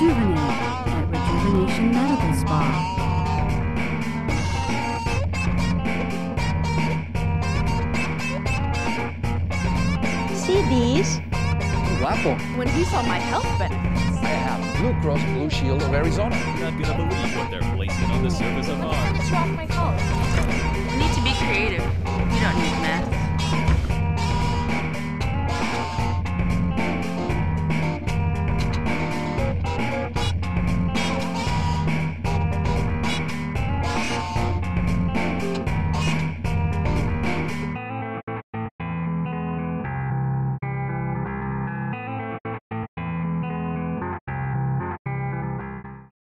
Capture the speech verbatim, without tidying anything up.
Rejuvenate at Rejuvenation Medical Spa. See these? Guapo. When he saw my health benefits. I have Blue Cross Blue Shield of Arizona. You're not gonna believe what they're placing on the surface of Mars. What's wrong with my phone? We need to be creative.